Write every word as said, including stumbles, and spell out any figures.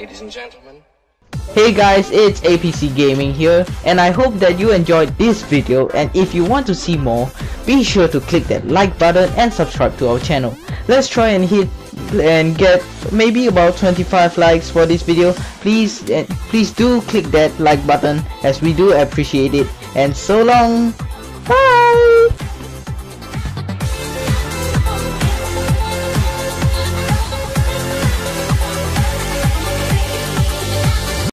ladies and gentlemen. Hey guys, it's A P C Gaming here, and I hope that you enjoyed this video, and if you want to see more, be sure to click that like button and subscribe to our channel. Let's try and hit and get maybe about twenty-five likes for this video. Please uh, please do click that like button, as we do appreciate it. And so long, bye.